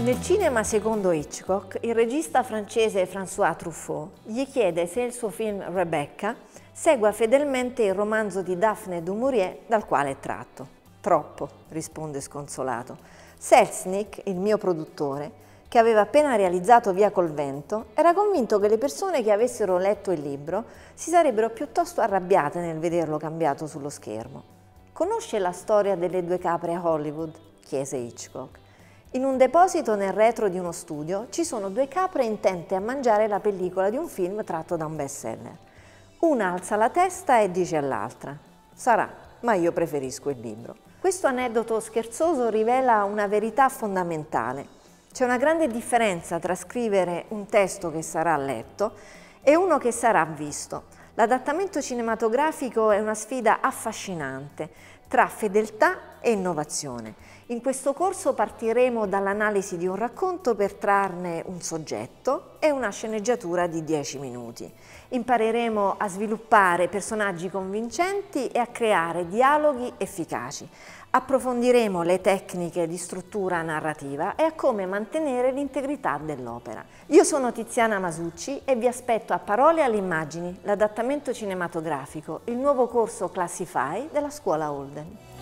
Nel cinema secondo Hitchcock, il regista francese François Truffaut gli chiede se il suo film Rebecca segua fedelmente il romanzo di Daphne du Maurier dal quale è tratto. Troppo, risponde sconsolato. Selznick, il mio produttore, che aveva appena realizzato Via col vento, era convinto che le persone che avessero letto il libro si sarebbero piuttosto arrabbiate nel vederlo cambiato sullo schermo. Conosce la storia delle due capre a Hollywood? Chiese Hitchcock. In un deposito nel retro di uno studio ci sono due capre intente a mangiare la pellicola di un film tratto da un bestseller. Una alza la testa e dice all'altra: sarà, ma io preferisco il libro. Questo aneddoto scherzoso rivela una verità fondamentale. C'è una grande differenza tra scrivere un testo che sarà letto e uno che sarà visto. L'adattamento cinematografico è una sfida affascinante tra fedeltà e innovazione. In questo corso partiremo dall'analisi di un racconto per trarne un soggetto e una sceneggiatura di 10 minuti. Impareremo a sviluppare personaggi convincenti e a creare dialoghi efficaci. Approfondiremo le tecniche di struttura narrativa e a come mantenere l'integrità dell'opera. Io sono Tiziana Masucci e vi aspetto a Parole alle immagini, l'adattamento cinematografico, il nuovo corso Classify della Scuola Holden.